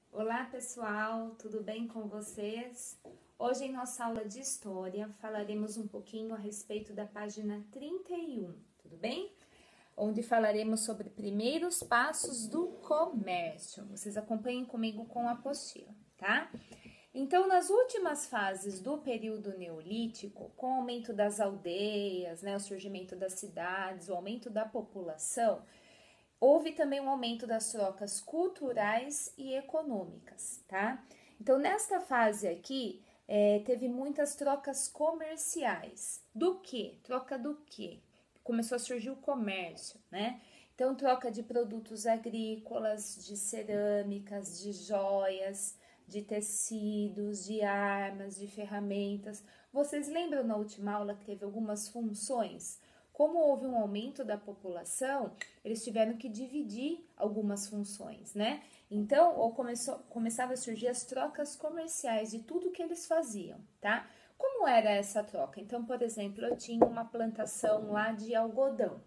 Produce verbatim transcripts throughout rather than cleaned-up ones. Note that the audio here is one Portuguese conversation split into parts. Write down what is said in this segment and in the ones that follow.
Olá pessoal, tudo bem com vocês? Hoje em nossa aula de História falaremos um pouquinho a respeito da página trinta e um, tudo bem? Onde falaremos sobre primeiros passos do comércio. Vocês acompanhem comigo com a apostila, tá? Então, nas últimas fases do período neolítico, com o aumento das aldeias, né, o surgimento das cidades, o aumento da população, houve também um aumento das trocas culturais e econômicas, tá? Então, nesta fase aqui, é, teve muitas trocas comerciais. Do que? Troca do que? Começou a surgir o comércio, né? Então, troca de produtos agrícolas, de cerâmicas, de joias, de tecidos, de armas, de ferramentas. Vocês lembram na última aula que teve algumas funções? Como houve um aumento da população, eles tiveram que dividir algumas funções, né? Então, ou começou, começava a surgir as trocas comerciais de tudo que eles faziam, tá? Como era essa troca? Então, por exemplo, eu tinha uma plantação lá de algodão.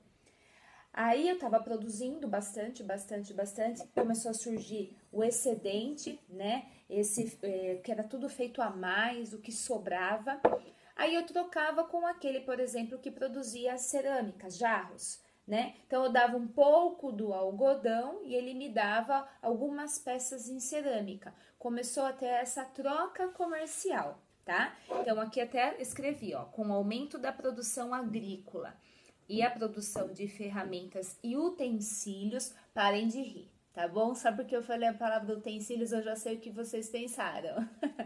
Aí eu estava produzindo bastante, bastante, bastante. Começou a surgir o excedente, né? Esse eh, que era tudo feito a mais, o que sobrava. Aí eu trocava com aquele, por exemplo, que produzia cerâmicas, jarros, né? Então eu dava um pouco do algodão e ele me dava algumas peças em cerâmica. Começou a ter essa troca comercial, tá? Então aqui até escrevi, ó, com o aumento da produção agrícola e a produção de ferramentas e utensílios, parem de rir, tá bom? Só porque eu falei a palavra utensílios, eu já sei o que vocês pensaram.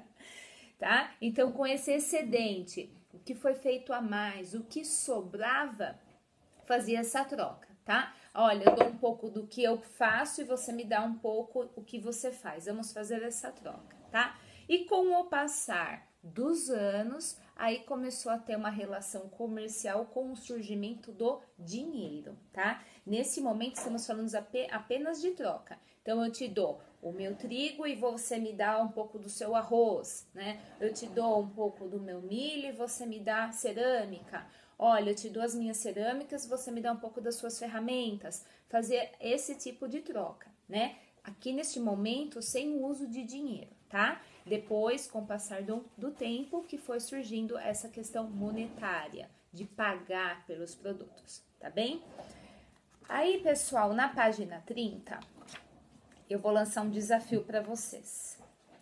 Tá? Então, com esse excedente, o que foi feito a mais, o que sobrava, fazia essa troca, tá? Olha, eu dou um pouco do que eu faço e você me dá um pouco o que você faz. Vamos fazer essa troca, tá? E com o passar dos anos, aí começou a ter uma relação comercial com o surgimento do dinheiro, tá? Nesse momento estamos falando apenas de troca. Então eu te dou o meu trigo e você me dá um pouco do seu arroz, né? Eu te dou um pouco do meu milho e você me dá cerâmica. Olha, eu te dou as minhas cerâmicas, você me dá um pouco das suas ferramentas. Fazer esse tipo de troca, né? Aqui neste momento, sem o uso de dinheiro, tá? Depois, com o passar do, do tempo, que foi surgindo essa questão monetária, de pagar pelos produtos, tá bem? Aí, pessoal, na página trinta, eu vou lançar um desafio para vocês.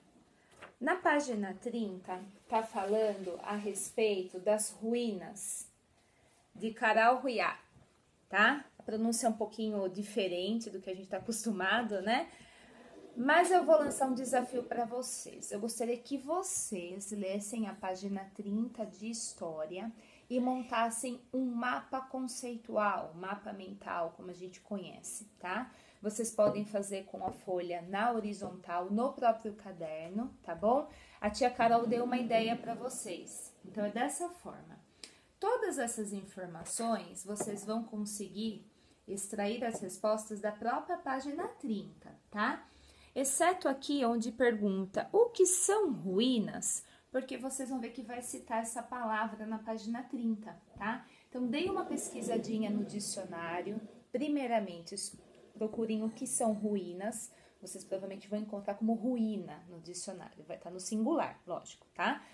Na página trinta, tá falando a respeito das ruínas de Carauruiá, tá? A pronúncia é um pouquinho diferente do que a gente está acostumado, né? Mas eu vou lançar um desafio para vocês. Eu gostaria que vocês lessem a página trinta de História e montassem um mapa conceitual, mapa mental, como a gente conhece, tá? Vocês podem fazer com a folha na horizontal, no próprio caderno, tá bom? A tia Carol deu uma ideia para vocês. Então, é dessa forma. Todas essas informações vocês vão conseguir extrair as respostas da própria página trinta, tá? Exceto aqui onde pergunta o que são ruínas, porque vocês vão ver que vai citar essa palavra na página trinta, tá? Então, deem uma pesquisadinha no dicionário. Primeiramente, procurem o que são ruínas. Vocês provavelmente vão encontrar como ruína no dicionário. Vai estar no singular, lógico, tá?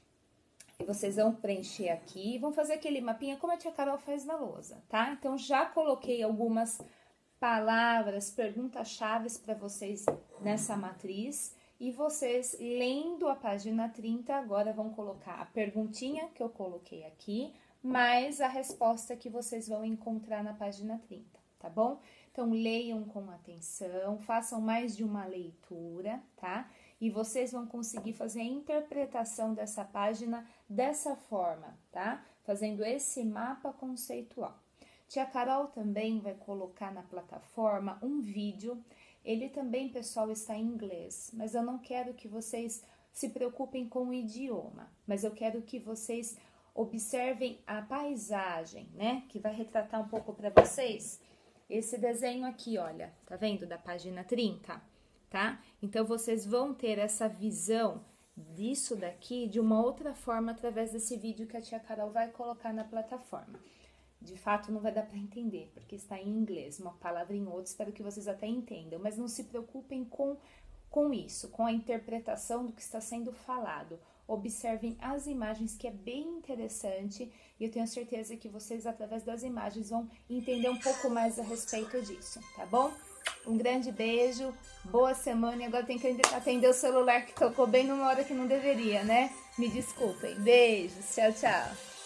E vocês vão preencher aqui e vão fazer aquele mapinha como a tia Carol faz na lousa, tá? Então, já coloquei algumas palavras, perguntas-chave para vocês nessa matriz. E vocês, lendo a página trinta, agora vão colocar a perguntinha que eu coloquei aqui, mais a resposta que vocês vão encontrar na página trinta, tá bom? Então, leiam com atenção, façam mais de uma leitura, tá? E vocês vão conseguir fazer a interpretação dessa página dessa forma, tá? Fazendo esse mapa conceitual. Tia Carol também vai colocar na plataforma um vídeo. Ele também, pessoal, está em inglês, mas eu não quero que vocês se preocupem com o idioma, mas eu quero que vocês observem a paisagem, né? Que vai retratar um pouco para vocês esse desenho aqui, olha, tá vendo? Da página trinta, tá? Então, vocês vão ter essa visão disso daqui de uma outra forma através desse vídeo que a tia Carol vai colocar na plataforma. De fato, não vai dar para entender, porque está em inglês, uma palavra em outra, espero que vocês até entendam, mas não se preocupem com com isso, com a interpretação do que está sendo falado. Observem as imagens, que é bem interessante, e eu tenho certeza que vocês, através das imagens, vão entender um pouco mais a respeito disso, tá bom? Um grande beijo, boa semana, e agora tem que atender o celular que tocou bem numa hora que não deveria, né? Me desculpem, beijos, tchau, tchau!